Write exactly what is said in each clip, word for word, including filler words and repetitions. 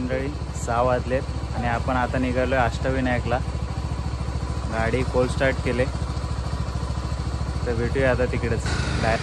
मंडळी सहा वाजलेत आणि आपण आता निघालो आहे अष्टविनायकला. गाडी कोल्ड स्टार्ट केले तर भेटूया आता तिकडेच. डाय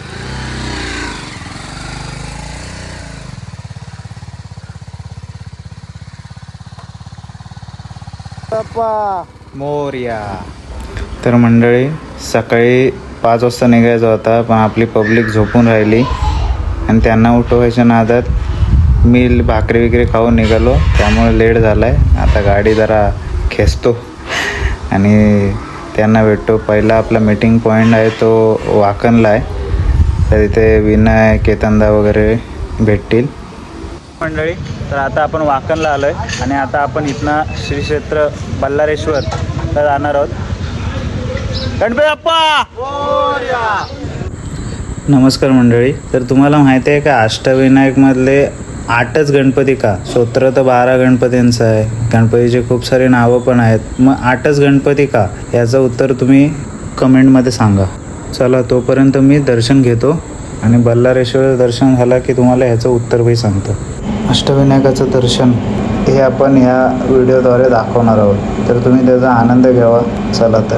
मोरया. तर मंडळी सकाळी पाच वाजता निघायचं होता, पण आपली पब्लिक झोपून राहिली आणि त्यांना उठवायच्या नादात मी भाकरी वगैरे खाऊन निघालो, त्यामुळे लेट झाला आहे. आता गाडी जरा खेचतो आणि त्यांना भेटतो. पहिला आपला मीटिंग पॉईंट आहे तो वाकणला आहे, तर इथे विनय केतनदा वगैरे भेटतील मंडळी. तर आता आपण वाकणला आलो आहे आणि आता आपण इथनं श्री क्षेत्र बल्लारेश्वरला जाणार आहोत. गणपती बाप्पा मोरया. नमस्कार मंडळी. तर तुम्हाला माहिती आहे का अष्टविनायकमधले आठच गणपती का? स्तोत्र तर बारा गणपतींचं आहे, गणपतीचे खूप सारे नावं पण आहेत, मग आठच गणपती का? याचं उत्तर तुम्ही कमेंटमध्ये सांगा. चला तोपर्यंत मी दर्शन घेतो आणि बल्लारेश्वर दर्शन झालं की तुम्हाला ह्याचं उत्तर मी सांगतो. अष्टविनायकाचं दर्शन हे आपण ह्या व्हिडिओद्वारे दाखवणार आहोत, तर तुम्ही त्याचा आनंद घ्यावा. चला तर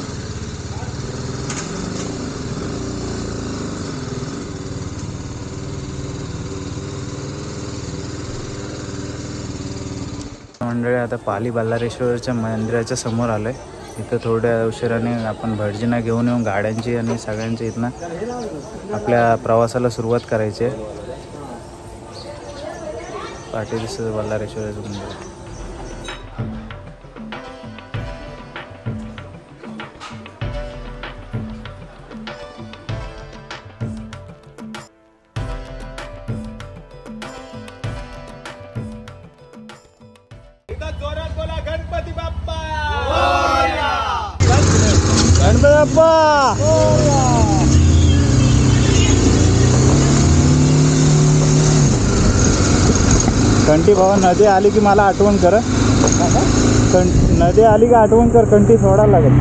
मंडळी आता पाली बल्लारेश्वरच्या मंदिराच्या समोर आलो आहे. इथं थोड्या उशिराने आपण भटजींना घेऊन येऊन गाड्यांची आणि सगळ्यांची इथनं आपल्या प्रवासाला सुरुवात करायची आहे. पाठी दिसतं बल्लारेश्वराचं मंदिर. गणपती बाप्पा गणपती बाप्पा. कंटी भावा नदी आली की मला आठवण कर. नदी आली की आठवण कर, कंटी सोडायला लागेल.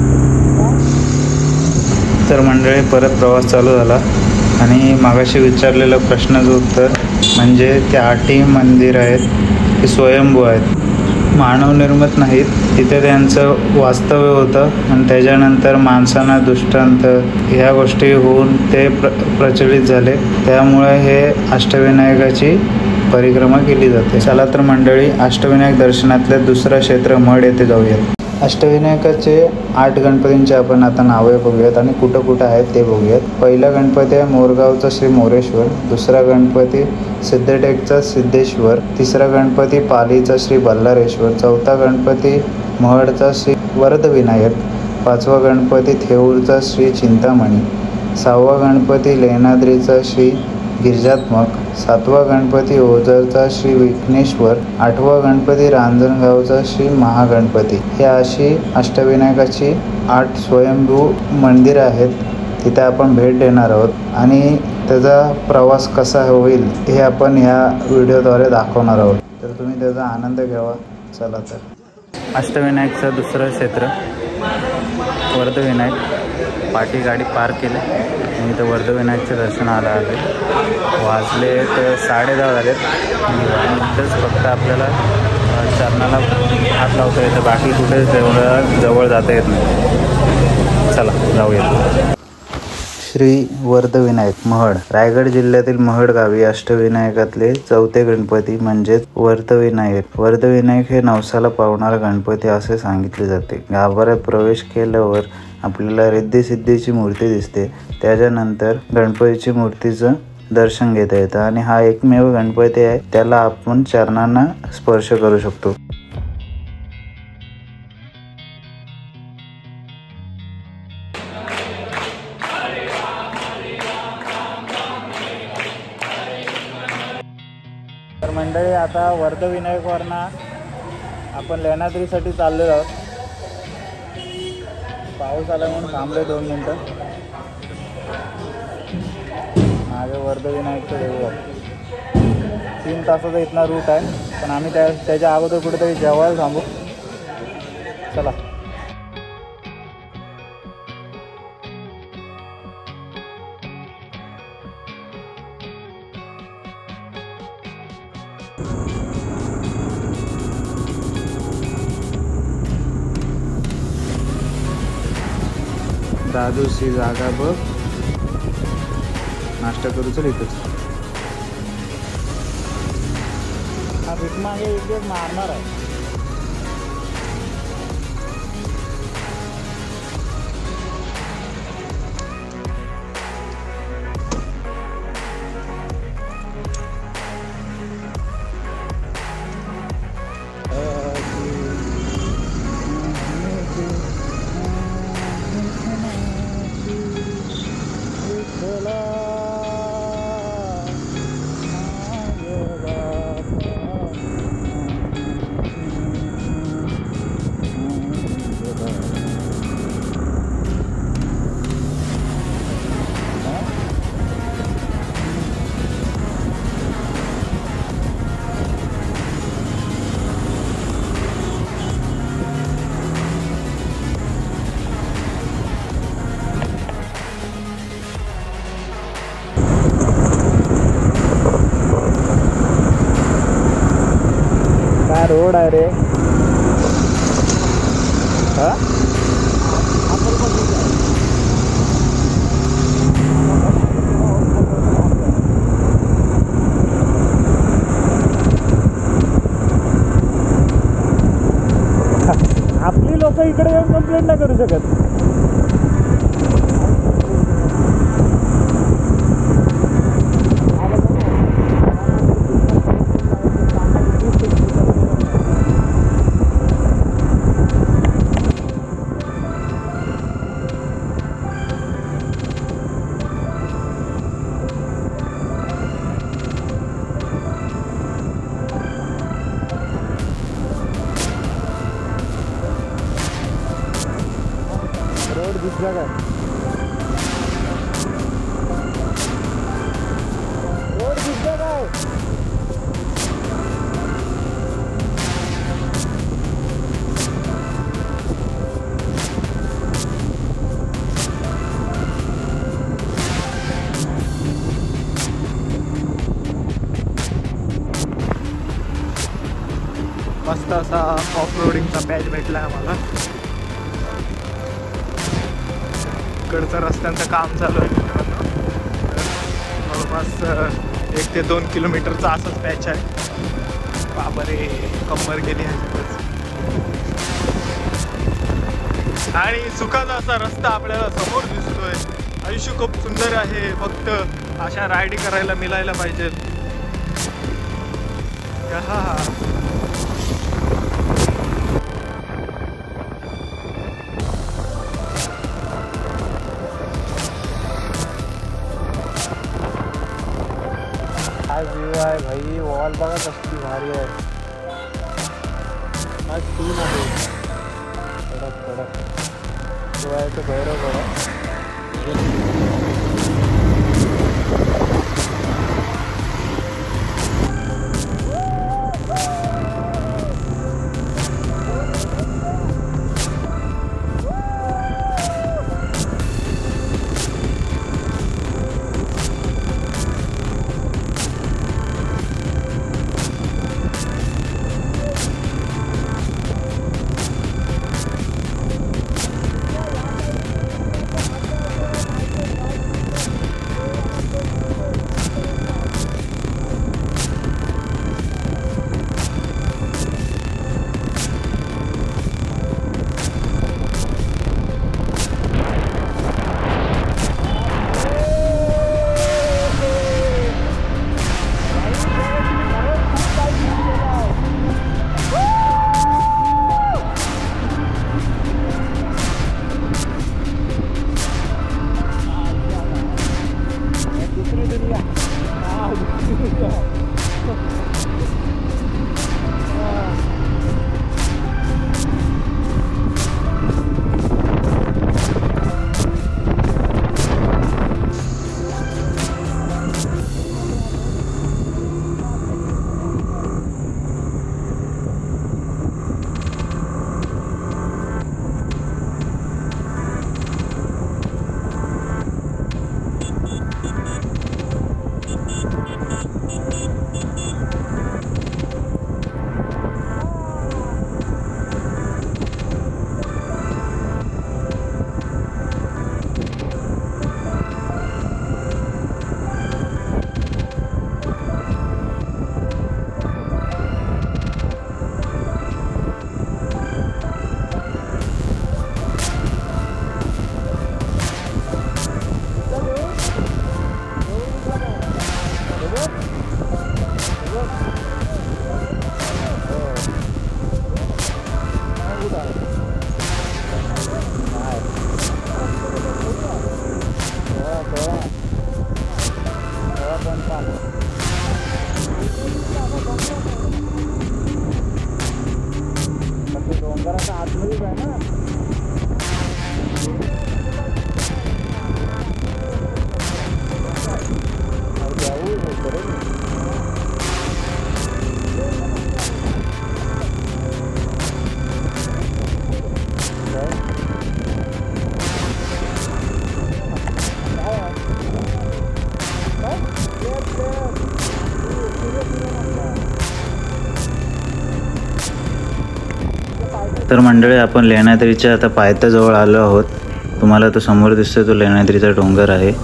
तर मंडळी परत प्रवास चालू झाला आणि मागाशी विचारलेलं प्रश्नाचं उत्तर म्हणजे ते आठही मंदिर आहेत ते स्वयंभू आहेत, मानवनिर्मित नाहीत. तिथे त्यांचं वास्तव्य होतं आणि त्याच्यानंतर माणसांना दृष्टांत ह्या गोष्टी होऊन ते प्र प्रचलित झाले. त्यामुळे हे अष्टविनायकाची परिक्रमा केली जाते. चला तर मंडळी अष्टविनायक दर्शनातले दुसरं क्षेत्र मढ येथे जाऊयात. अष्टविनायकाचे आठ गणपतींचे आपण आता नावे बघूयात आणि कुठं कुठं आहेत ते बघूयात. पहिला गणपती आहे मोरगावचा श्री मोरेश्वर, दुसरा गणपती सिद्धटेकचा सिद्धेश्वर, तिसरा गणपती पालीचा श्री बल्लारेश्वर, चौथा गणपती महडचा श्री वरदविनायक, पाचवा गणपती थेऊरचा श्री चिंतामणी, सहावा गणपती लेणाद्रीचा श्री गिरिजात्मक, सातवा गणपती ओझरचा श्री विघ्नेश्वर, आठवा गणपती रांजणगावचा श्री महागणपती. हे अशी अष्टविनायकाची आठ स्वयंभू मंदिरं आहेत. तिथे आपण भेट देणार आहोत आणि त्याचा प्रवास कसा होईल हे आपण ह्या व्हिडिओद्वारे दाखवणार आहोत, तर तुम्ही त्याचा आनंद घ्यावा. चला तर अष्टविनायकचं दुसरं क्षेत्र वरदविनायक. पाठी गाडी पार्क केली आणि इथं वरदविनायकचं दर्शन आलं आहे. वाजले तर साडे दहा झालेत. इथंच फक्त आपल्याला चरणाला हात लावता येतं, बाकी कुठे जवळ जवळ जाता येत नाही. चला जाऊया. श्री वरदविनायक महड. रायगड जिल्ह्यातील महड गावी अष्टविनायकातले चौथे गणपती म्हणजेच वरदविनायक. वरदविनायक हे नवसाला पावणारा गणपती असे सांगितले जाते. गाभाऱ्यात प्रवेश केल्यावर आपल्याला रिद्धिसिद्धीची मूर्ती दिसते. त्याच्यानंतर गणपतीची मूर्तीचं दर्शन घेता येतं आणि हा एकमेव गणपती आहे त्याला आपण चरणांना स्पर्श करू शकतो. तर मंडळी आता वरदविनायकवरनं आपण लेणाद्रीसाठी चाललो आहोत. पाऊस आला म्हणून थांबले दोन मिनटं. मागे वरदविनायकचं देऊ आहे. तीन तासाचा इथला रूट आहे, पण आम्ही त्या त्याच्या अगोदर कुठेतरी जेवायला थांबू. चला. दादूची जागा बघ, नाश्ता करू चल इथंच. हा भीक मागे एक दिवस मारणार आहे. रोड आहे रे. हा आपली लोक इकडे येऊन कंप्लेंट नाही करू शकत. रोड दिसला काय? रोड दिसला काय? मस्त असा ऑफ रोडिंगचा पॅच भेटला आम्हाला. इकडचं रस्त्यांचं काम चालू आहे मित्रांनो. जवळपास एक ते दोन किलोमीटरचा असंच पॅच आहे. बाबरे कंबर गेली आहे. आणि सुखाचा असा रस्ता आपल्याला समोर दिसतोय. आयुष्य खूप सुंदर आहे. फक्त अशा रायडिंग करायला मिळायला पाहिजे. हा आज व्यू आहे भाई. वॉल बघा कसली भारी आहे. आज तीन आहे. कडक कडक तो आहे तो भैरव बघा. तर मंडळी, आपण लेण्याद्रीच्या आता पायथ्याजवळ आलो आहोत. तुम्हाला तो समोर दिसतोय तो लेण्याद्रीचा डोंगर आहे.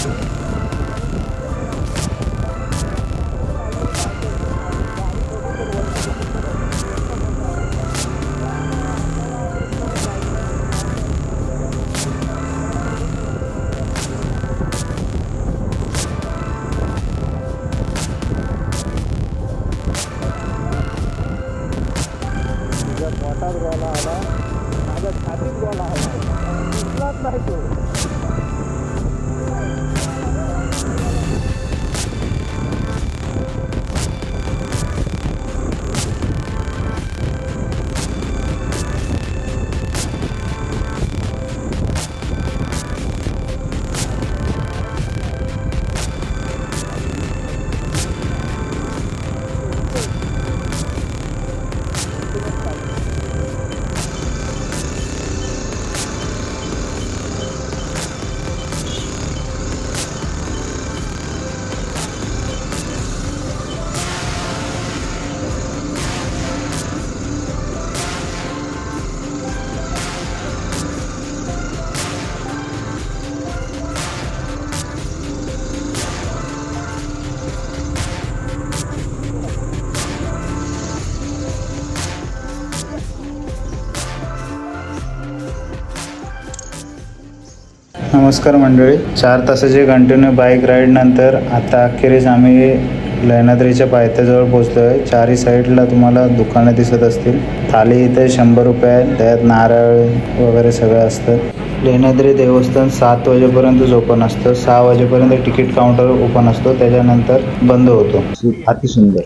नमस्कार मंडळी, चार तासाची कंटिन्यू बाईक राईड नंतर आता अखेरीस आम्ही लेण्याद्रीच्या पायथ्याजवळ पोहोचलो आहे. चारही साईडला तुम्हाला दुकानं दिसत असतील. थाली इथे शंभर रुपये आहे, त्यात नारळ वगैरे सगळं असतं. लेण्याद्री देवस्थान सात वाजेपर्यंत ओपन असतं. सहा वाजेपर्यंत तिकीट काउंटर ओपन असतो, त्याच्यानंतर बंद होतो. अति सुंदर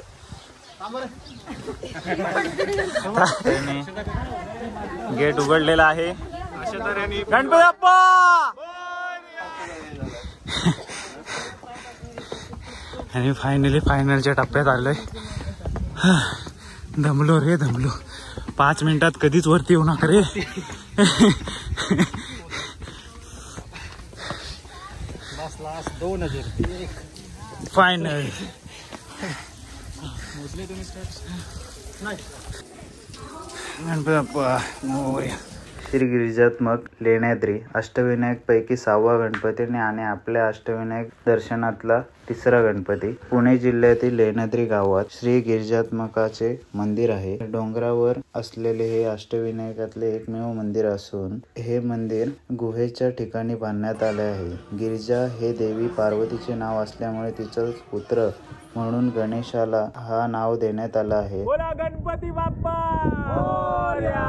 गेट उघडलेला आहे. गणपती बाप्पा आणि फायनली फायनलच्या टप्प्यात आलोय. दमलो रे दमलो. पाच मिनिटात कधीच वरती येऊ नका रे. दोन हजार फायनल. गणपती बाप्पा मोरया. श्री गिरिजात्मक लेण्याद्री अष्टविनायकपैकी सहावा गणपती आणि आपल्या अष्टविनायक दर्शनातला तिसरा गणपती. पुणे जिल्ह्यातील लेण्याद्री गावात श्री गिरिजात्मकाचे मंदिर आहे. डोंगरावर असलेले हे अष्टविनायकातले एकमेव मंदिर असून हे मंदिर गुहेच्या ठिकाणी बांधण्यात आले आहे. गिरिजा हे देवी पार्वतीचे नाव असल्यामुळे तिचा पुत्र म्हणून गणेशाला हा नाव देण्यात आला आहे. गणपती बाप्पा मोरया.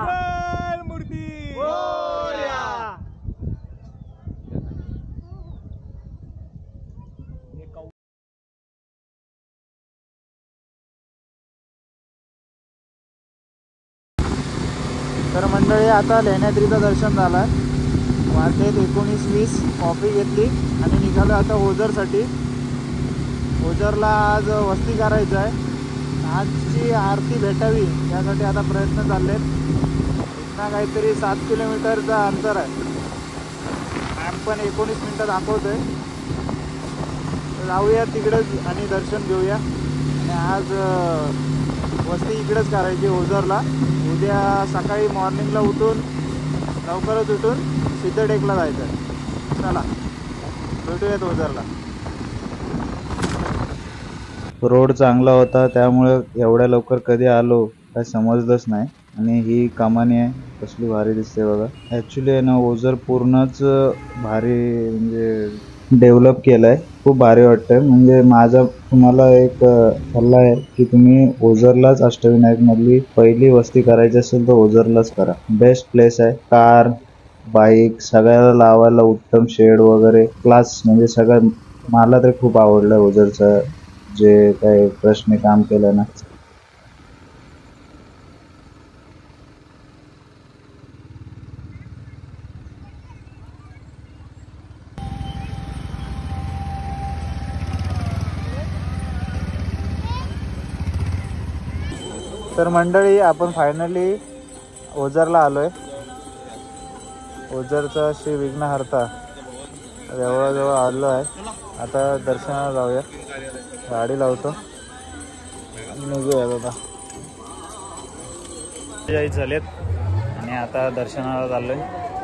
तर मंडळी, आता लेण्याद्रीचं दर्शन झालं. वाटेत एकोणीस वीस कॉफी घेतली आणि निघालो आता ओझरसाठी. ओझरला आज वस्ती करायचं आहे. आजची आरती भेटावी यासाठी आता प्रयत्न चाललेत. इथनं काहीतरी सात किलोमीटरचं अंतर आहे. मॅप पण एकोणीस मिनटं दाखवतोय. जाऊया तिकडेच आणि दर्शन घेऊया. आणि आज वस्ती इकडेच करायची ओझरला. उद्या सकाळी मॉर्निंगला उठून लवकरच उठून सिद्धटेकला जायचं आहे. चला भेटूयात ओझरला. रोड चांगला होता त्यामुळे एवढ्या लवकर कधी आलो काय समजलंच नाही. आणि ही कमानी आहे, कसली भारी दिसते बघा. ॲक्च्युली आहे ना, ओझर पूर्णच भारी म्हणजे डेव्हलप केलं आहे. खूप भारी वाटतं. म्हणजे माझा तुम्हाला एक सल्ला आहे की तुम्ही ओझरलाच अष्टविनायकमधली पहिली वस्ती करायची असेल तर ओझरलाच करा. बेस्ट प्लेस आहे. कार बाईक सगळ्याला लावायला उत्तम शेड वगैरे क्लास. म्हणजे सगळं मला तर खूप आवडलं ओझरचं जे काही ट्रस्टने काम केलं ना. तर मंडळी आपण फायनली ओझरला आलोय. ओझरचा श्री विघ्नहर्ता जवळजवळ आलो आहे. आता दर्शनाला जाऊया. गाडी लावतो निघूया बाबा. झालेत आणि आता दर्शनाला चाललोय.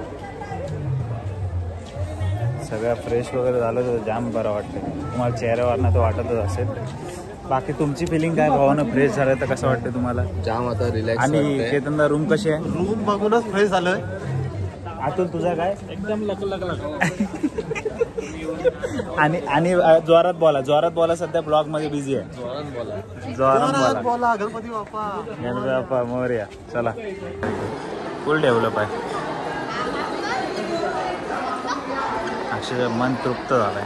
सगळं फ्रेश वगैरे झालं तर जाम बरं वाटतं. तुम्हाला चेहऱ्यावरनं तर वाटतच असेल. बाकी तुमची फिलिंग काय भावानं फ्रेश झालं तर कसं वाटतं तुम्हाला? जाम आता रिलॅक्स. आणि केतनदा रूम कशी आहे? रूम बघूनच फ्रेश झालोय. अतुल तुझा काय? एकदम लक लक लक. आणि आणि जोरात बोला जोरात बोला. सध्या ब्लॉग मध्ये बिझी आहे. जोरात बोला. जोरात बोला. बोला गणपती बाप्पा. गणपती बाप्पा मोरया. चला फुल डेव्हलप आहे. अक्षरशः मन तृप्त झालंय.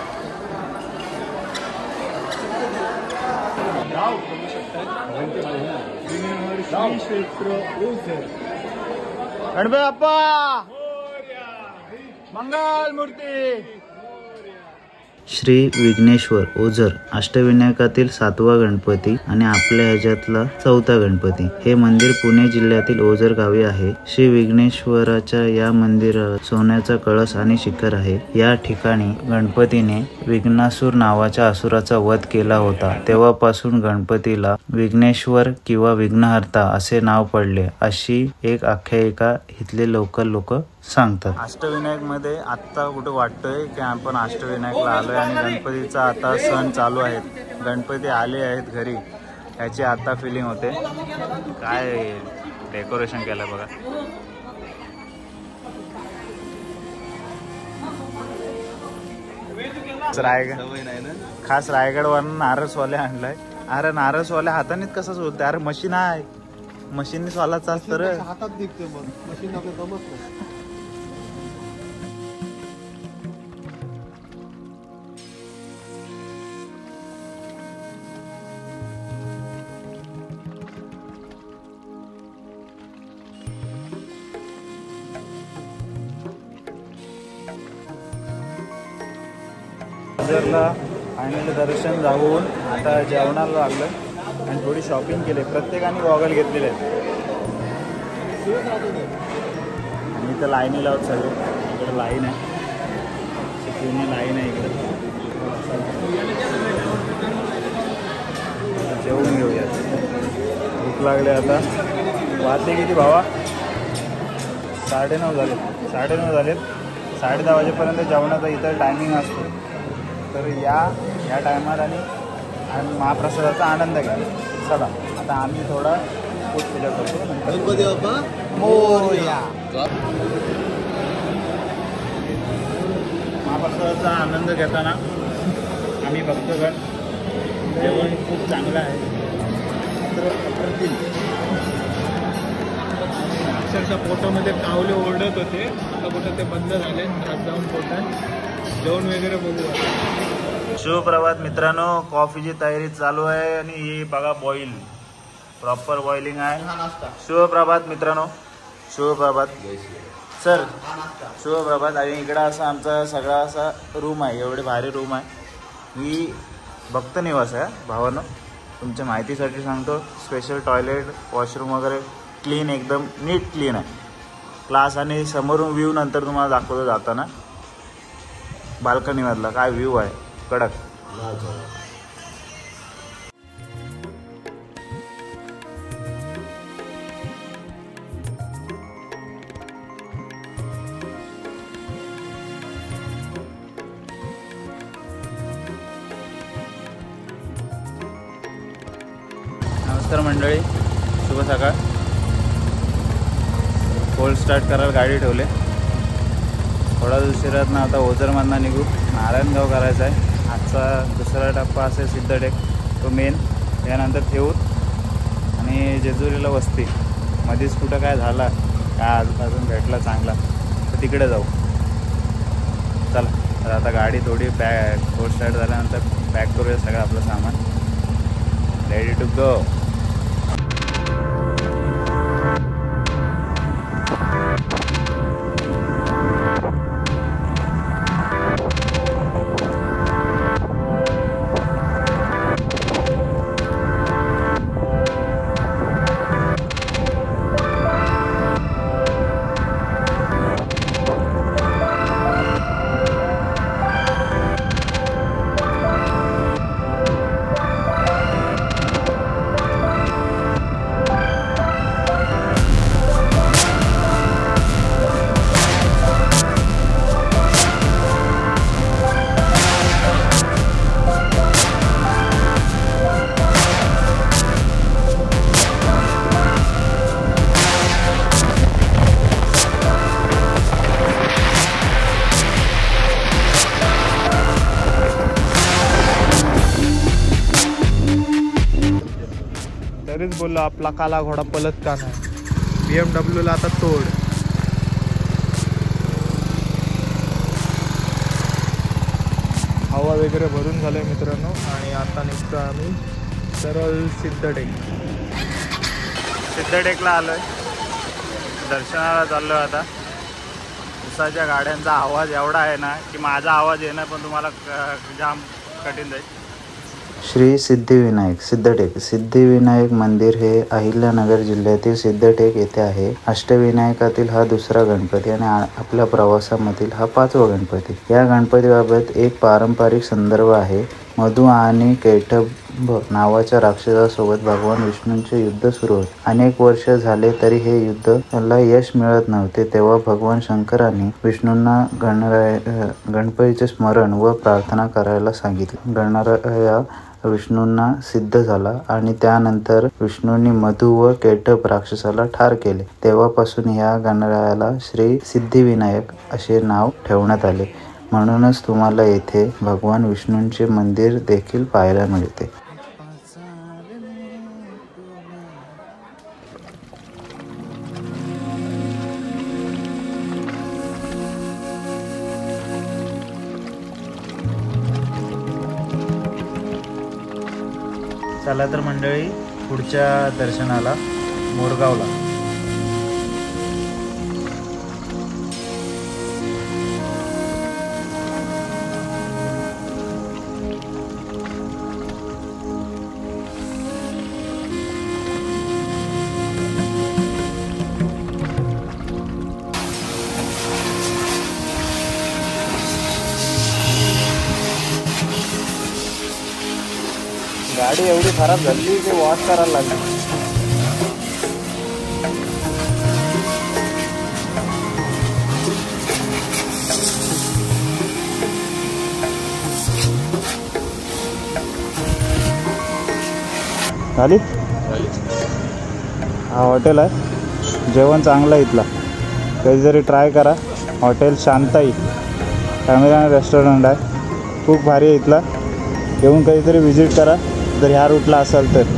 गणपती बाप्पा मंगल मूर्ती. श्री विघ्नेश्वर ओझर अष्टविनायकातील सातवा गणपती आणि आपल्या ह्याच्यातला चौथा गणपती. हे मंदिर पुणे जिल्ह्यातील ओझर गावी आहे. श्री विघ्नेश्वराच्या या मंदिरात सोन्याचा कळस आणि शिखर आहे. या ठिकाणी गणपतीने विघ्नासूर नावाच्या असुराचा वध केला होता. तेव्हापासून गणपतीला विघ्नेश्वर किंवा विघ्नहर्ता असे नाव पडले अशी एक आख्यायिका इथले लोकल लोक सांगतात. अष्टविनायक मध्ये आत्ता कुठं वाटतंय की आपण अष्टविनायकला आलोय आणि गणपतीचा आता सण चालू आहेत. गणपती आले आहेत घरी याची आता फिलिंग होते. काय डेकोरेशन केलं बघा. रायगड खास रायगडवरून नारसवाले आणलाय. अरे नारसवाल्या हातानेच कसं सोलते? अरे मशीन आहे. मशीनने सोला चालत तर हातात दिसते मग मशीन आपल्याला जमत नाही. ओझरला फायनली दर्शन जाऊन आता जेवणाला लागलं आणि थोडी शॉपिंग केली. प्रत्येकाने गॉगल घेतलेले आहेत. आणि इथं लाईनी लावत सगळे. इकडे लाईन आहे. पूर्ण लाईन आहे इकडे. जेवून घेऊया. भूक लागले आता. वाजले किती भावा? साडेनऊ झाले. साडेनऊ झालेत. साडे दहा वाजेपर्यंत जेवणाचा इतर टायमिंग असतो. तर या या टायमात आणि आणि महाप्रसादाचा आनंद घ्या. चला आता आम्ही थोडा पोट पूजा करतो. गणपती बाप्पा मोरया. महाप्रसादाचा आनंद घेताना आम्ही बघतो गण जेवण खूप चांगलं आहे. तर अप्रतिम. अक्षरशः पोटामध्ये कावले ओरडत होते. आता कुठं ते बंद झाले. आज जाऊन पोटात जेवण वगैरे बघू. शुभप्रभात मित्रांनो. कॉफीची तयारी चालू आहे आणि ही बघा बॉईल प्रॉपर बॉइलिंग आहे. शुभप्रभात मित्रांनो. शुभप्रभात सर. शुभप्रभात. आणि इकडं असा आमचा सगळा असा रूम आहे. एवढे भारी रूम आहे. ही भक्त निवास आहे भावानं. तुमच्या माहितीसाठी सांगतो. स्पेशल टॉयलेट वॉशरूम वगैरे क्लीन एकदम नीट क्लीन आहे. क्लास आणि समोरून व्ह्यू नंतर तुम्हाला दाखवतो जाताना. बाल्कनीमधला काय व्ह्यू आहे कडक. नमस्कार मंडळी. शुभ सकाळ. कोल्ड स्टार्ट करायला गाडी ठेवले. थोडा उशिरात ना आता ओझरमधनं निघू. नारायणगाव करायचा आहे. आजचा दुसरा टप्पा असेल सिद्धटेक तो मेन. यानंतर ठेवूत आणि जेजुरीला वस्ती. मध्येच कुठं काय झाला काय अजून भेटला चांगला तर तिकडे जाऊ. चला तर आता गाडी थोडी पॅक कोल्ड स्टार्ट झाल्यानंतर पॅक करूया सगळं आपलं सामान. Ready to go. डब्ल्यूला आपला काला घोडा पलत का नाही, बी एम डब्ल्यूला आता तोड. हवा वगैरे भरून झालं आहे मित्रांनो. आणि आता निघतो आम्ही सरळ सिद्धटेक. सिद्धटेकला आलो आहे, दर्शनाला चाललो आहे. आता उसाच्या गाड्यांचा आवाज एवढा आहे ना की माझा आवाज येणं पण तुम्हाला क- जाम कठीण जाईल. श्री सिद्धिविनायक सिद्धटेक. सिद्धिविनायक मंदिर हे अहिल्यानगर जिल्ह्यातील सिद्धटेक येथे आहे. अष्टविनायकातील हा दुसरा गणपती आणि आ- आपल्या प्रवासामधील हा पाचवा गणपती. या गणपतीबाबत एक पारंपरिक संदर्भ आहे. मधु आणि कैटभ नावाच्या राक्षसासोबत भगवान विष्णूंचे युद्ध सुरू होते. अनेक वर्ष झाले तरी हे युद्ध त्याला यश मिळत नव्हते. तेव्हा भगवान शंकरांनी विष्णूंना गणराय गणपतीचे स्मरण व प्रार्थना करायला सांगितले. गणराया विष्णूंना सिद्ध झाला आणि त्यानंतर विष्णूंनी मधु व कैटभ राक्षसाला ठार केले. तेव्हापासून या गणरायाला श्री सिद्धिविनायक असे नाव ठेवण्यात आले. म्हणूनच तुम्हाला येथे भगवान विष्णूंचे मंदिर देखील पाहायला मिळते. चला तर मंडळी पुढच्या दर्शनाला मोरगावला. गाडी एवढी खराब झाली की वॉश करायला लागली. झाली. हा हॉटेल आहे, जेवण चांगलं आहे इथला. कधीतरी ट्राय करा. हॉटेल शांताई फॅमिली रेस्टॉरंट आहे, खूप भारी आहे इथला. येऊन कधीतरी व्हिजिट करा जर ह्या रूटला असाल तर.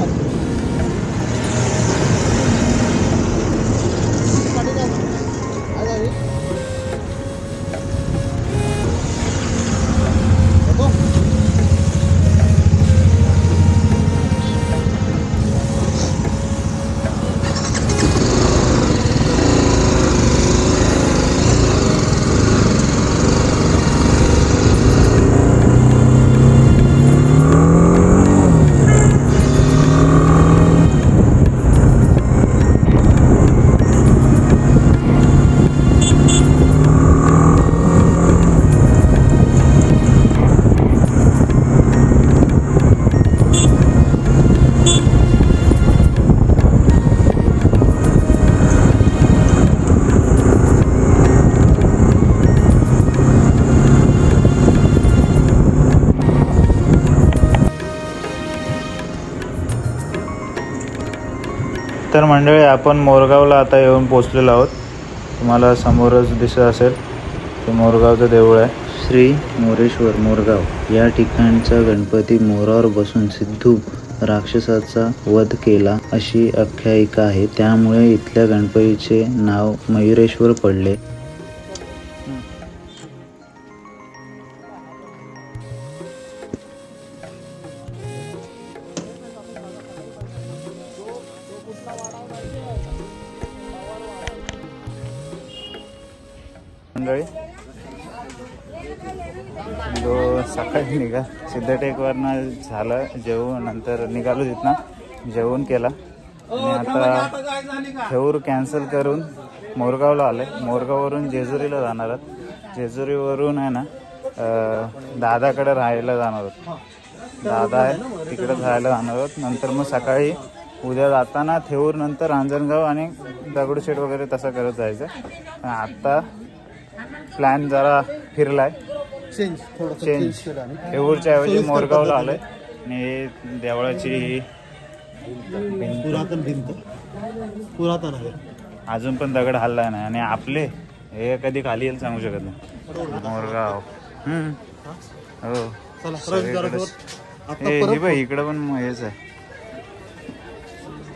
तर मंडळी आपण मोरगावला आता येऊन पोचलेलो आहोत. तुम्हाला समोरच दिसत असेल ते मोरगावचं देऊळ आहे. श्री मोरेश्वर मोरगाव या ठिकाणचा गणपती मोरावर बसून सिद्धू राक्षसाचा वध केला अशी आख्यायिका आहे. त्यामुळे इथल्या गणपतीचे नाव मयुरेश्वर पडले. मंडळी जो सकाळी निघा सिद्धटेकवरनं झालं जेवून, नंतर निघालो तिथनं जेवण केला आणि आता थेऊर कॅन्सल करून मोरगावला आले. मोरगाववरून जेजुरीला जाणार आहोत. जेजुरीवरून आहे ना दादाकडे राहायला जाणार आहोत. दादा आहे तिकडे राहायला जाणार आहोत. नंतर मग सकाळी उद्या जाताना थेऊर नंतर रांजणगाव आणि दगडूशेठ वगैरे तसं करत जायचं. आत्ता प्लॅन जरा फिरलाय, चेंज थोडं चेंज थेऊरच्या ऐवजी मोरगावला आलोय. आणि देवळाची पुरातन भिंत पुरातन आहे, अजून पण दगड हल्ला नाही. आणि आपले हे कधी खाली येईल सांगू शकत नाही. मोरगाव हो चला हे बघ इकडं पण हेच आहे.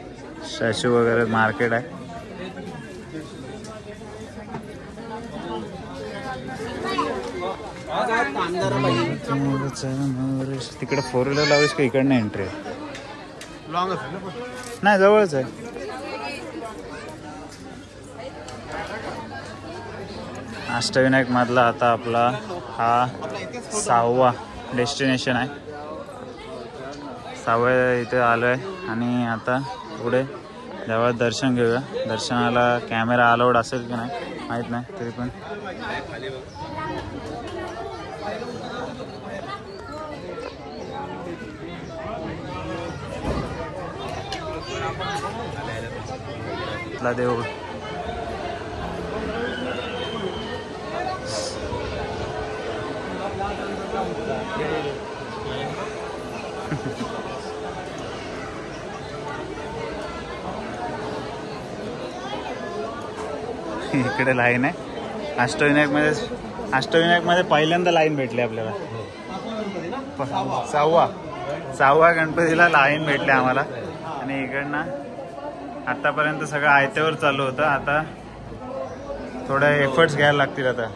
स्टॅच्यू वगैरे मार्केट आहे. तिकडे फोर व्हीलर लावलीस का इकडनं एंट्री आहे? लॉंग असेल ना? नाही जवळच आहे. अष्टविनायक मधला आता आपला हा सहावा डेस्टिनेशन आहे. सहाव्या इथे आलो आहे आणि आता पुढे जेव्हा दर्शन घेऊया. दर्शनाला कॅमेरा अलाउड असेल की नाही माहीत नाही, तरी पण देऊ. इकडे लाईन आहे. अष्टविनायक मध्ये अष्टविनायक मध्ये पहिल्यांदा लाईन भेटली आपल्याला. सहावा सहावा गणपतीला लाईन भेटली आम्हाला. आणि इकडनं आतापर्यंत सगळं आयत्यावर चालू होतं. आता थोडे एफर्ट्स घ्यायला लागतील. आता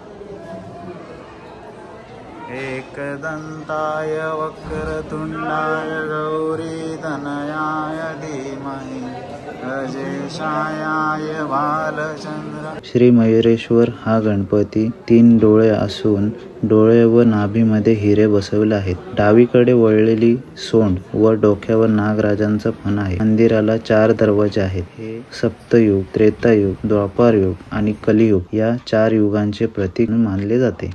एकदंताय वक्रतुंडाय गौरी तनयाय धीमहि गजेशायाय बालचंद्र. श्री मयुरेश्वर हा गणपती तीन डोळे असून डोळे व नाभीमध्ये हिरे बसवले आहेत. डावीकडे वळलेली सोंड व डोक्यावर नागराजांचा फणा आहे. मंदिराला चार दरवाजे आहेत. हे सप्तयुग, त्रेतायुग, द्वापारयुग आणि कलियुग या चार युगांचे प्रतीक मानले जाते.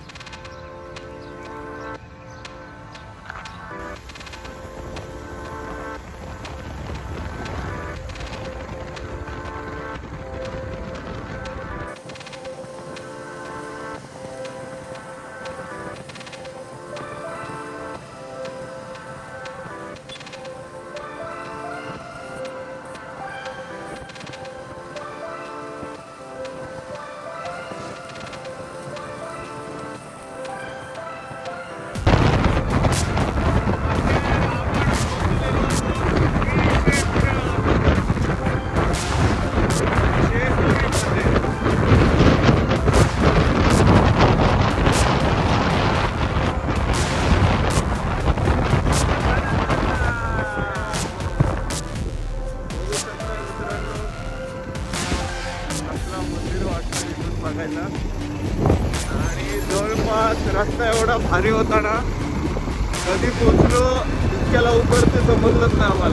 आणि जवळपास रस्ता एवढा भारी होता ना, कधी पोचलो इतक्या लवकर ते समजलंच नाही आम्हाला.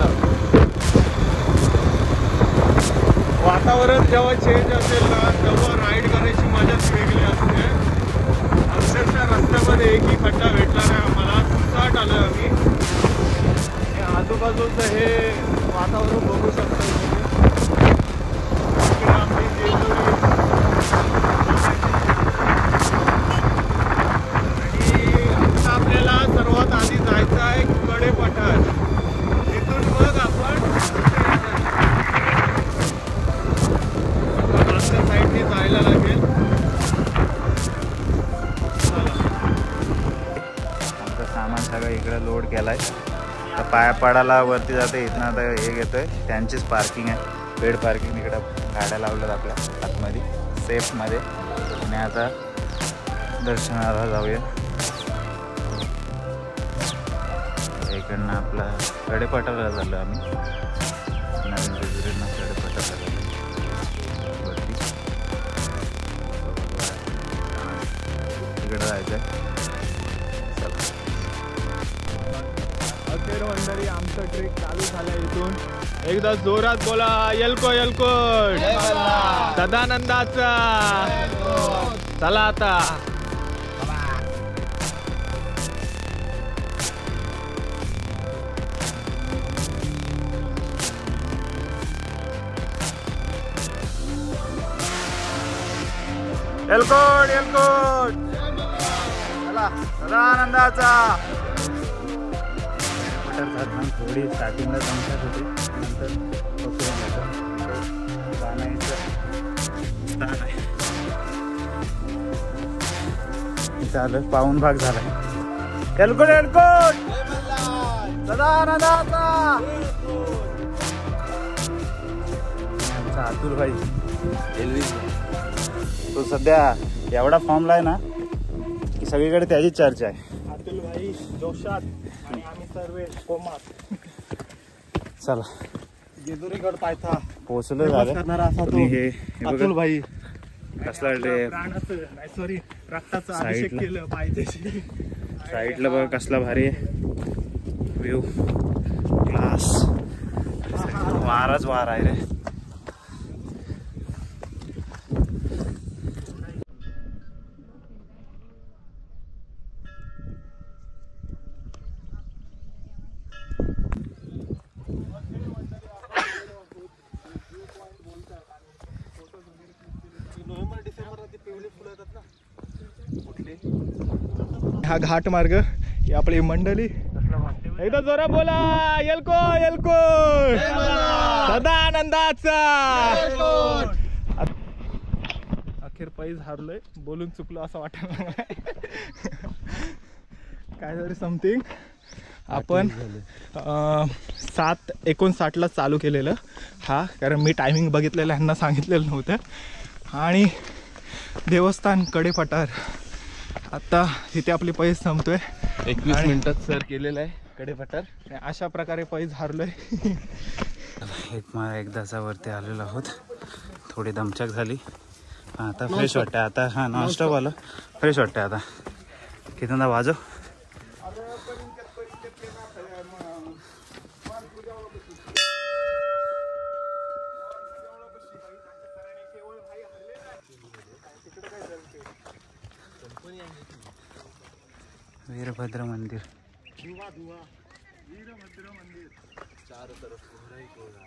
वातावरण जेव्हा चेंज असेल ना तेव्हा राईड करायची मजाच वेगळी असते. अक्षरशः रस्त्यामध्ये एकही खड्डा भेटला नाही आम्हाला. सुसाट आलं आम्ही. आजूबाजूचं हे वातावरण बघू शकतो. इकडे आम्ही जेजुरी आपल्याला सर्वात आधी जायचं आहे कडे पठार. तिथून मग आपण मागच्या साईडने जायला लागेल. आमचं सामान सगळं इकडे लोड केलाय. तर पाया पडायला वरती जाते. इथनं आता हे घेतोय. त्यांचीच पार्किंग आहे, पेड पार्किंग. इकडं गाड्या लावल्यात आपल्या आतमध्ये सेफमध्ये. आणि आता दर्शनाला जाऊया. इकडनं आपला कडेपठारला झालं आम्ही. नवीन जेजुरीनं कडेपठार झालं वरती. इकडं जायचं आहे. अखेर मंडळी आमचं ट्रेक चालू झालं. इथून एकदा जोरात बोला, येलको येलको सदानंदाचा. चला आता एलकोट एलकोट चला सदानंदाचा. थोडी स्टार्टिंगला जमतात होते, नंतर गाण्याचं स्थान आहे. चालू पाऊन भाग झाला. एलकोट एलकोट सदानंदाचा. अतुल भाई तो सध्या एवढा फॉर्मला आहे ना की सगळीकडे त्याची चर्चा आहे. अतुल भाई जोशात आणि आम्ही सर्व कोमात. चला जेजुरीगड पायथा पोहोचलो झालं. करणारा असा तो आणि हे हे बघा, अतुल भाई कसला रे प्राणाचं नाही सॉरी रक्ताचं Side अभिषेक ला. केलं पाहिजे. साईडला बघा कसला भारी आहे व्ह्यू. क्लास वाराच वार आहे रे. नोव्हेंबर डिसेंबर मध्ये पिवळी फुलं येतात ना. हा घाट मार्ग ही आपली मंडळी. एकदा जोरा बोला येलको येलको सदा आनंदाचा. अखेर पैज हारलोय. बोलून चुकलो असं वाटायला लागलंय. काय तरी समथिंग. आपण अं, सात एकोणसाठला चालू केलेलं हा, कारण मी टायमिंग बघितलेलं ह्यांना सांगितलेलं नव्हतं. आणि देवस्थान कडेपठार आता तिथे आपली पैज संपतोय. एकवीस आणि- मिनिटात सर केलेलं आहे कडेपठार. अशा प्रकारे पैज हारलोय. एक मा एकदाचा वरती आलेलो आहोत. थोडी दमछाक झाली. आता फ्रेश वाटतं. आता हा नॉनस्टॉप आलं. फ्रेश वाटतं आता. कितना वाजव. वीरभद्र मंदिर. वीरभद्र मंदिर चार तरफ कोहरा ही कोहरा.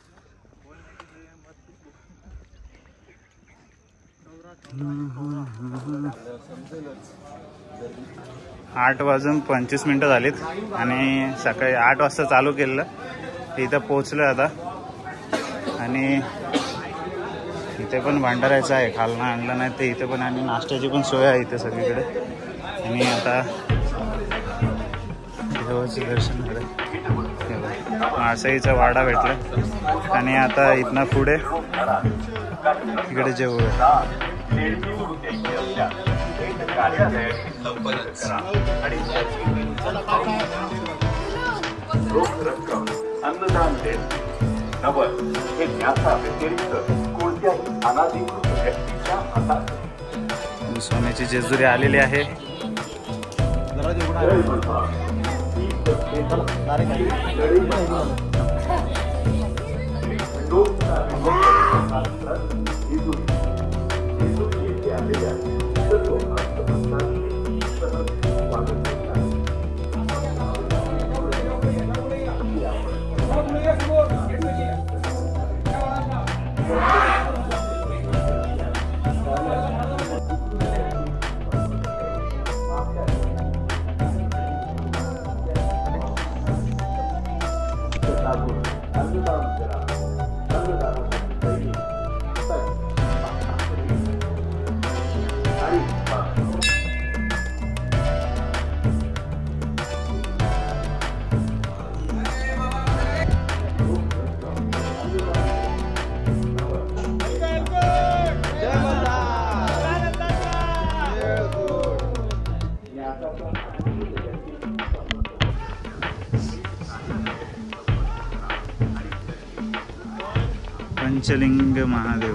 आठ वाजून पंचवीस मिनटं झालीत आणि सकाळी आठ वाजता चालू केलेलं. इथं पोचलो आता. आणि इथे पण भांडारायचं आहे. खालनं आणलं नाही ते इथे पण. आणि नाश्त्याची पण सोय आहे इथे सगळीकडे. आणि आता देवाचं दर्शन झालं. मासाईचा वाडा भेटला. आणि आता इथनं पुढे इकडे जेवूया. अन्नदान नवल हे ज्ञाता व्यतिरिक्त कोणत्याही अनाधिकृत व्यक्तीच्या हातात. सोन्याची जेजुरी आलेली आहे. जरा जेवण आहे. पंचलिंग महादेव.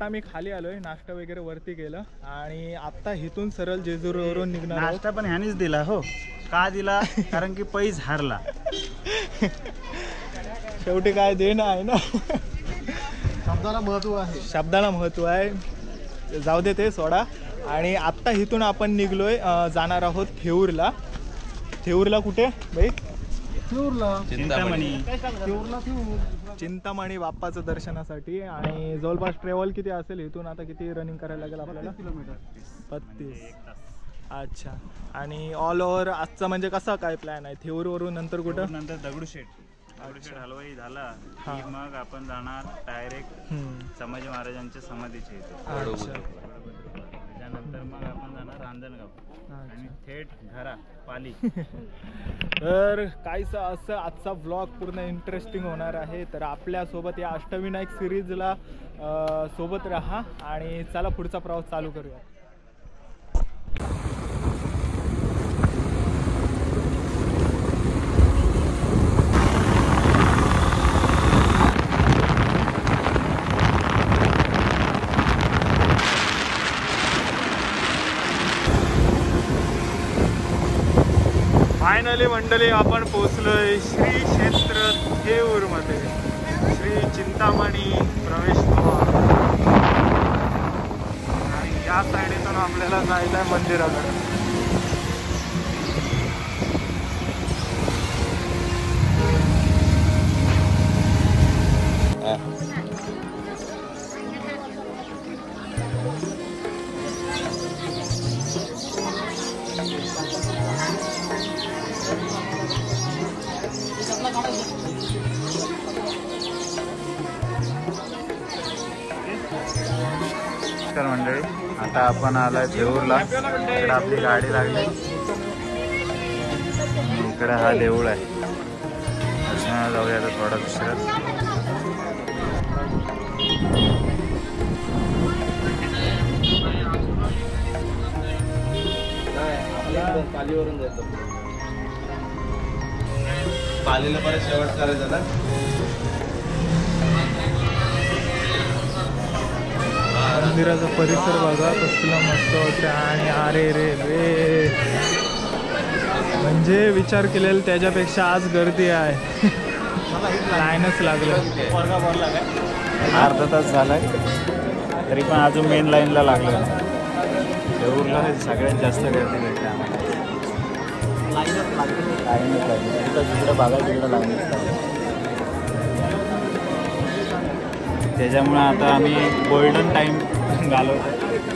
आत्ता मी खाली आलोय, नाश्ता वगैरे वरती केलं आणि आत्ता इथून सरळ जेजुरीवरून निघणार आहोत. नाश्ता पण ह्यानेच दिला. हो का दिला? कारण की पैस हारला. शेवटी काय देणं आहे ना. शब्दाला महत्व आहे. शब्दाला महत्व आहे. जाऊ दे ते सोडा. आणि आत्ता इथून आपण निघलोय, जाणार आहोत थेऊरला. थेऊरला कुठे बाई? चिंतामणी. चिंतामणी बाप्पाचं दर्शनासाठी. आणि जवळपास ट्रॅव्हल किती असेल इथून? आता किती रनिंग करायला लागेल आपल्याला? बत्तीस. अच्छा. आणि ऑल ओव्हर आजचा म्हणजे कसा काय प्लॅन आहे? थेऊरवरून नंतर कुठं? नंतर दगडूशेठ. दगडूशेठ हलवाई झाला की मग आपण जाणार डायरेक्ट संभाजी महाराजांच्या समाधीचे इथे. त्यानंतर मग आपण जाणार रांजणगाव आणि थेट घरा पाली. तर काहीच असं आजचा व्लॉग पूर्ण इंटरेस्टिंग होणार आहे. तर आपल्यासोबत या अष्टविनायक सिरीजला सोबत राहा आणि चला पुढचा प्रवास चालू करूया. फायनली मंडळी आपण पोहोचलोय श्री क्षेत्र थेऊर मध्ये. श्री चिंतामणी प्रवेशद्वार. आणि या साईडीतून आपल्याला जायचं आहे मंदिराकडे. नमस्कार मंडळी, आता आपण आलोय थेऊरला. इकडे आपली गाडी लागली. इकडे हा देऊळ आहे. दर्शनाला जाऊया आता थोडा दुसऱ्यात. पालीवरून जायचं. पालीला परत शेवट करायचा ना. मंदिराचा परिसर बघा कसला मस्त होता. आणि अरे रे रे, म्हणजे विचार केलेला त्याच्यापेक्षा आज गर्दी आहे. लाईनच लागलं. अर्धा तास झालाय तरी पण अजून मेन लाईनला लागलं. थेऊरला सगळ्यात जास्त गर्दी भेटते आम्हाला. लाईनच लागली. तिथं जिकडं बघायला तिकडं लाईनच लागली. त्याच्यामुळे आता आम्ही गोल्डन टाईम घालवतो.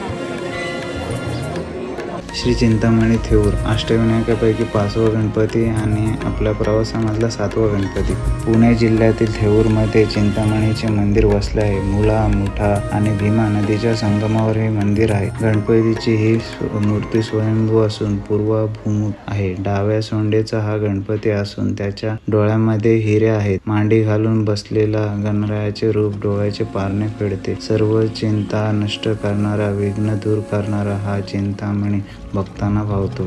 श्री चिंतामणी थेऊर अष्टविनायकापैकी पाचवा गणपती आणि आपल्या प्रवासामधला सातवा गणपती. पुणे जिल्ह्यातील थेऊरमध्ये चिंतामणीचे मंदिर वसले आहे. मुळा, मुठा आणि भीमा नदीच्या संगमावर हे मंदिर आहे. गणपतीची ही मूर्ती स्वयंभू असून पूर्वाभिमुख आहे. डाव्या सोंडेचा हा गणपती असून त्याच्या डोळ्यामध्ये हिरे आहेत. मांडी घालून बसलेला गणरायाचे रूप डोळ्याचे पारणे फेडते. सर्व चिंता नष्ट करणारा, विघ्न दूर करणारा हा चिंतामणी भक्तांना भावतो.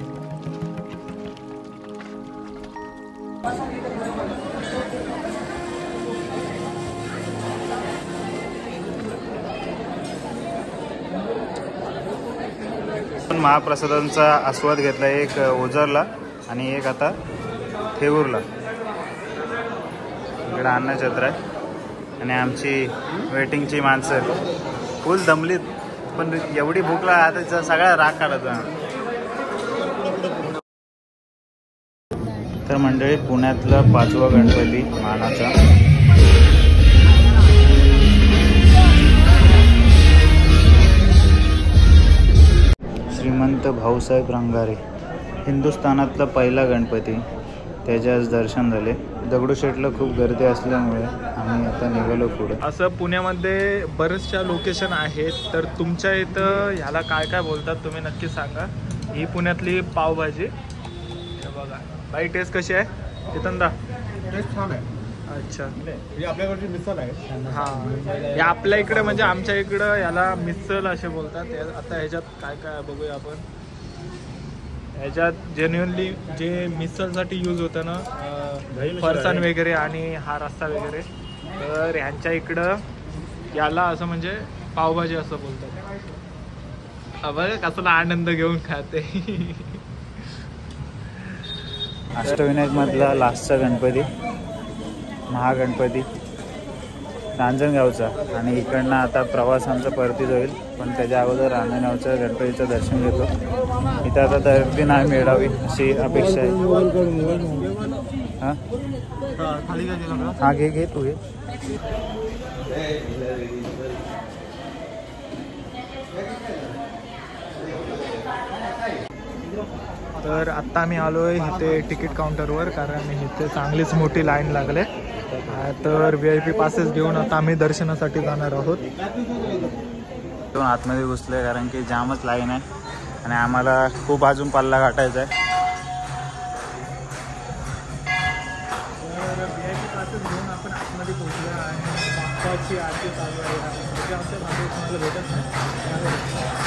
महाप्रसादांचा आस्वाद घेतला, एक ओझरला आणि एक आता थेऊरला. इकडे अन्नछत्र आहे आणि आमची वेटिंगची माणसं फुल दमलीत. पण एवढी भूक लागली आता सगळा राग काढायचा. तर मंडळी पुण्यातला पाचवा गणपती मानाचा. श्रीमंत भाऊसाहेब रंगारे हिंदुस्थानातला पहिला गणपती. त्याचे आज दर्शन झाले. दगडूशेठला खूप गर्दी असल्यामुळे आम्ही आता निघालो पुढे. असं पुण्यामध्ये बरेचशा लोकेशन आहेत. तर तुमच्या इथं ह्याला काय काय बोलतात तुम्ही नक्की सांगा. ही पुण्यातली पावभाजी बघा. बाई टेस्ट कशी आहे चेतनदा? टेस्ट छान आहे. अच्छा, ही आपल्याकडची मिसळ आहे. हां, या आपल्या इकडे म्हणजे आमच्या इकडं याला मिसळ असे बोलतात. आता ह्याच्यात काय काय बघूया आपण. ह्याच्यात जेन्युअनली जे मिसळसाठी यूज होतं ना, फरसाण वगैरे आणि हा रस्सा वगैरे, तर ह्यांच्या इकडं याला असं म्हणजे पावभाजी असं बोलतात. बघ कसला आनंद घेऊन खाते. अष्टविनायक मधला लास्टचा गणपती महागणपती रांजणगावचा. आणि इकडनं आता प्रवास आमचा परतीच होईल, पण त्याच्या अगोदर रांजणगावच्या गणपतीचं दर्शन घेतो. इथं आता गर्दी नाही मिळावी अशी अपेक्षा आहे. हां हां घे घे तू घे. तर आत्ता आम्ही आलो आहे इथे तिकीट काउंटरवर, कारण इथे चांगलीच मोठी लाईन लागले. तर व्ही आय पी पासेस घेऊन आता आम्ही दर्शनासाठी जाणार आहोत. दोन आतमध्ये घुसले कारण की जामच लाईन आहे आणि आम्हाला खूप अजून पल्ला गाठायचा आहे. तर व्ही आय पी पासेस घेऊन आपण आतमध्ये पोहोचलो आणि बाप्पाची आरती चालू आहे. म्हणजे आमच्या मागे तुम्हाला भेटत नाही.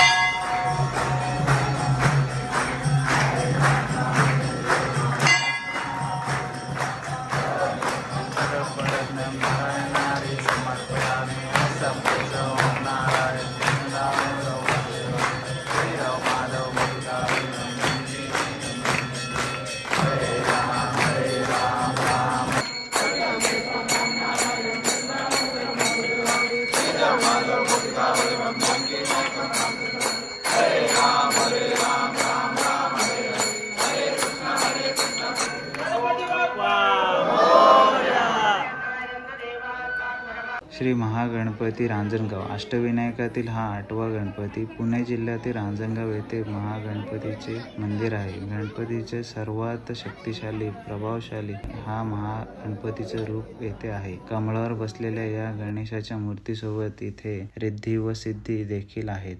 श्री महागणपती रांजणगाव अष्टविनायकातील हा आठवा गणपती पुणे जिल्ह्यातील रांजणगाव येथे महागणपतीचे मंदिर आहे. गणपतीचे सर्वात शक्तिशाली प्रभावशाली हा महागणपतीचे रूप येथे आहे. कमळावर बसलेल्या या गणेशाच्या मूर्तीसोबत इथे रिद्धी व सिद्धी देखील आहेत.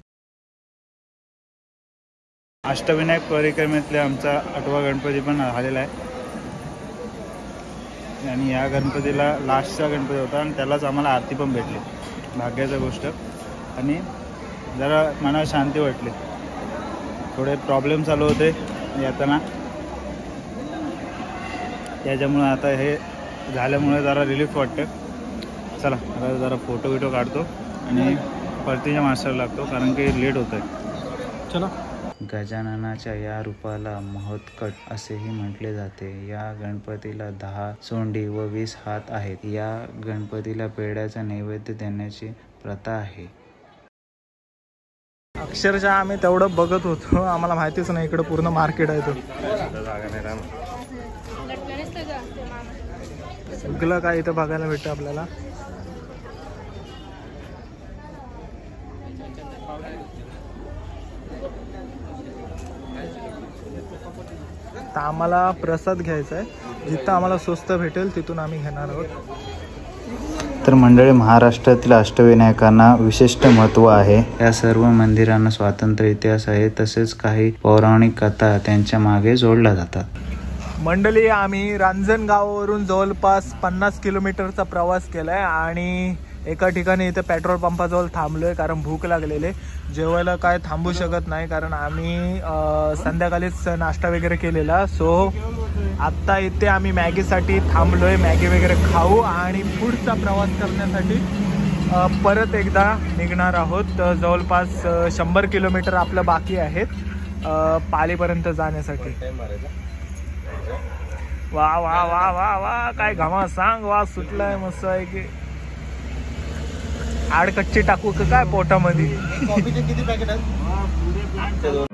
अष्टविनायक परिक्रमेतले आमचा आठवा गणपती पण आलेला आहे आणि या गणपतीला लास्टचा गणपती होता आणि त्यालाच आम्हाला आरती पण भेटली. भाग्याची गोष्ट. आणि जरा मनाला शांती वाटली. थोडे प्रॉब्लेम चालू होते येताना, त्याच्यामुळे आता हे झाल्यामुळे जरा रिलीफ वाटतं. चला आता जरा फोटो बिटो काढतो आणि परतीच्या मास्टरला लागतो कारण की लेट होत आहे. चला. गजाननाच्या या रूपाला महोत्कट असेही म्हटले जाते. या गणपतीला दहा सोंडी व वीस हात आहेत. या गणपतीला पेढ्याचा नैवेद्य देण्याची प्रथा आहे. अक्षरशः आम्ही तेवढं बघत होतो, आम्हाला माहितीच नाही इकडे पूर्ण मार्केट आहे. तो सगळं काय इथं बघायला भेटतं आपल्याला. तर आम्हाला प्रसाद घ्यायचा आहे. जिथं आम्हाला स्वस्त भेटेल तिथून आम्ही घेणार आहोत. तर मंडळी, महाराष्ट्रातील अष्टविनायकांना विशिष्ट महत्त्व आहे. या सर्व मंदिरांना स्वातंत्र्य इतिहास आहे. तसेच काही पौराणिक कथा त्यांच्या मागे जोडल्या जातात. मंडळी, आम्ही रांजणगावावरून जवळपास पन्नास किलोमीटरचा प्रवास केलाय आणि एका ठिकाणी इथे पेट्रोल पंपाजवळ थांबलोय कारण भूक लागलेली. जेवायला काय थांबू शकत नाही कारण आम्ही संध्याकाळीच नाश्ता वगैरे केलेला. सो आत्ता इथे आम्ही मॅगीसाठी थांबलोय. मॅगी वगैरे खाऊ आणि पुढचा प्रवास करण्यासाठी परत एकदा निघणार आहोत. जवळपास शंभर किलोमीटर आपलं बाकी आहेत पालीपर्यंत जाण्यासाठी. वा वा वा वा वा काय घामा सांग वा सुटलाय मस्त आहे की. आड कच्ची टाकू का काय पोटामध्ये. किती पॅकेट आहेत?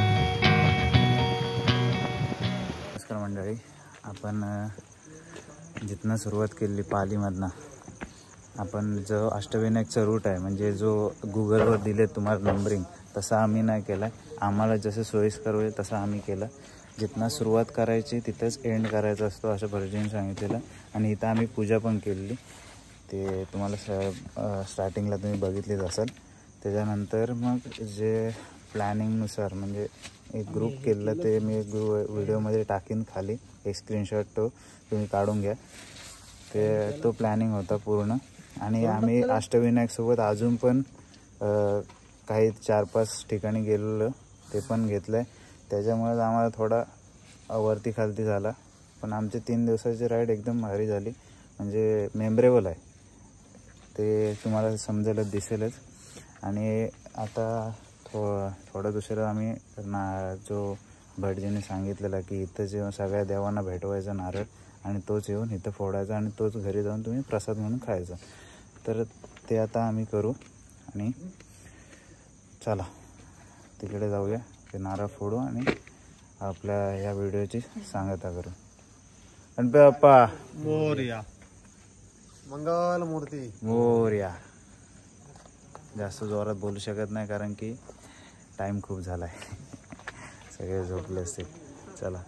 आपण जिथनं सुरुवात केली पालीमधनं आपण जो अष्टविनायकचा रूट आहे म्हणजे जो गुगलवर दिले तुम्हाला नंबरिंग तसा आम्ही नाही केला आहे. आम्हाला जसं सोयीस्कर होईल तसं आम्ही केलं. जिथनं सुरुवात करायची तिथंच एंड करायचा असतो असं भटजीने सांगितलेलं. आणि इथं आम्ही पूजा पण केलेली ते तुम्हाला स स्टार्टिंगला तुम्ही बघितलीच असाल. त्याच्यानंतर मग जे प्लॅनिंगनुसार म्हणजे एक ग्रुप केलेलं ते मी ग्रु व्हिडिओमध्ये टाकीन खाली एक स्क्रीनशॉट तो तुम्ही काढून घ्या. ते तो प्लॅनिंग होता पूर्ण. आणि आम्ही अष्टविनायकसोबत अजून पण काही चार पाच ठिकाणी गेलेलो ते पण घेतलं आहे. त्याच्यामुळेच आम्हाला थोडा वरती खालती झाला. पण आमचे तीन दिवसाची राईड एकदम भारी झाली म्हणजे मेमरेबल आहे ते तुम्हाला समजेलच दिसेलच. आणि आता थो थोडं दुसरं आम्ही ना जो भटजीने सांगितलेला की इथं जेव्हा सगळ्या देवांना भेटवायचा नारळ आणि तोच येऊन इथं फोडायचा आणि तोच घरी जाऊन तुम्ही प्रसाद म्हणून खायचा. तर ते आता आम्ही करू. आणि चला तिकडे जाऊया ते नारळ फोडू आणि आपल्या या व्हिडिओची सांगता करू. गणपती बाप्पा मोरया. मंगल मूर्ती मोरया. जास्त जोरात बोलू शकत नाही कारण की टाईम खूप झाला आहे. सगळे झोपले असतील. चला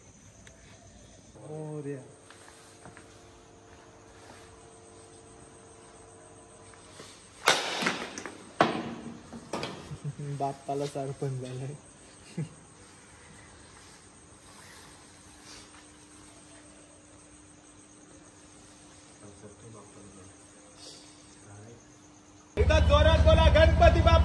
मोरया. बाप्पाला सरपंच झालाय. एकदा जोरात बोला गणपती बाप्पा.